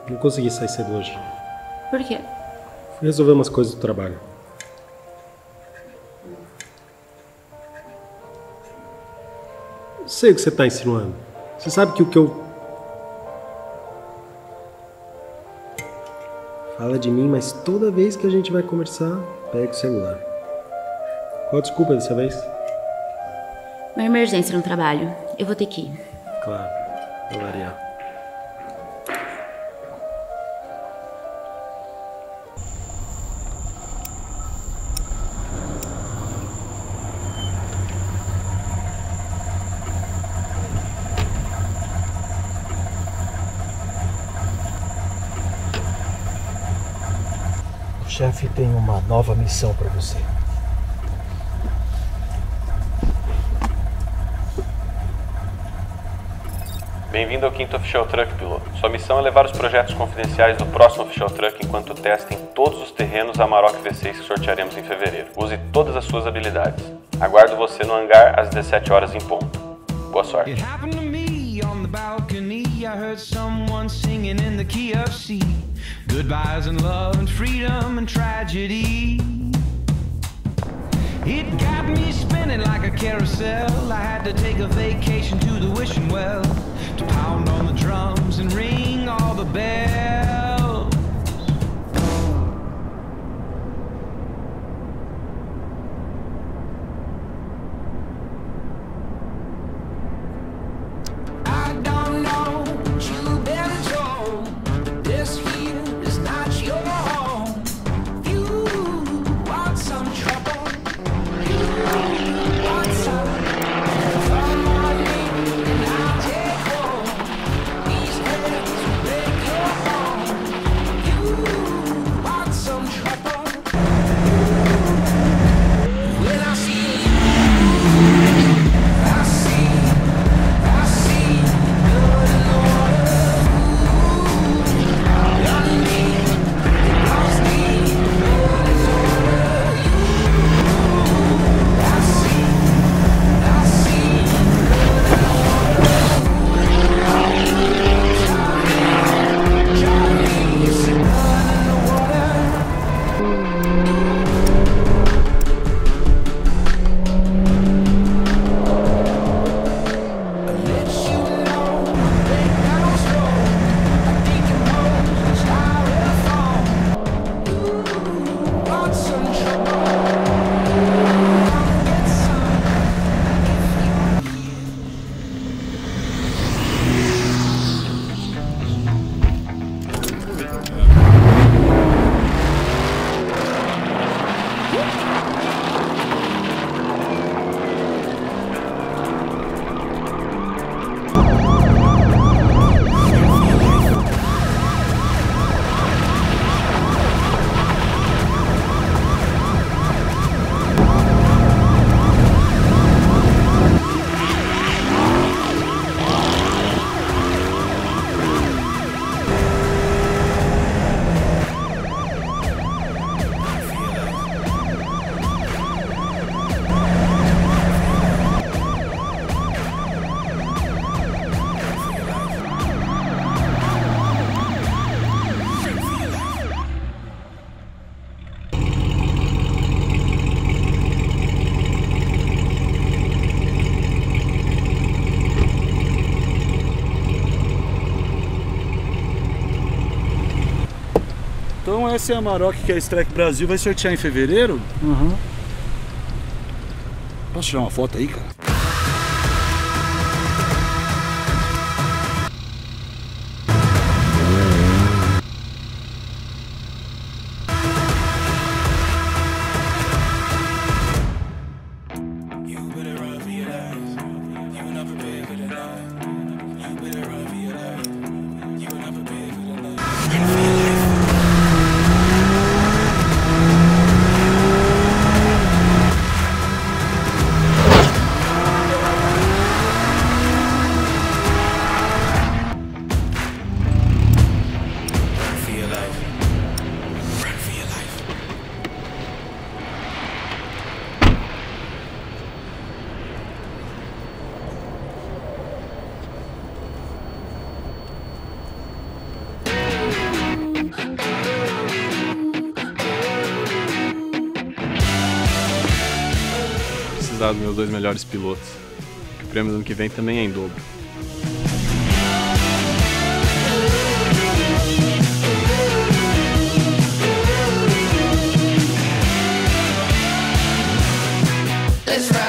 Não consegui sair cedo hoje. Por quê? Fui resolver umas coisas do trabalho. Sei o que você tá insinuando. Você sabe que o que eu... Fala de mim, mas toda vez que a gente vai conversar, pega o celular. Qual a desculpa dessa vez? Uma emergência no trabalho. Eu vou ter que ir. Claro, vou variar. O chefe tem uma nova missão para você. Bem-vindo ao quinto Official Truck, piloto. Sua missão é levar os projetos confidenciais do próximo Official Truck enquanto testem todos os terrenos Amarok V6 que sortearemos em fevereiro. Use todas as suas habilidades. Aguardo você no hangar às 17 horas em ponto. Boa sorte. Goodbyes and love and freedom and tragedy. It got me spinning like a carousel. I had to take a vacation to the wishing well, to pound on the drums and ring all the bells. I don't know what you've been told, but this here is not your home. You want some trouble, you want some. Come on in and I'll take hold. These hands will break your home. You want some trouble. When I see you, I see blood in the water. Young me, lost me, blood in the water. I see Johnny, you see blood in the water. I let you know, break down slow, like decomposed styrofoam. You want some trouble? Come get some if you Então essa é a Amarok que a Strike Brasil vai sortear em fevereiro? Uhum. Posso tirar uma foto aí, cara? avisar os meus 2 melhores pilotos. Que o prêmio do ano que vem também é em dobro. Let's ride.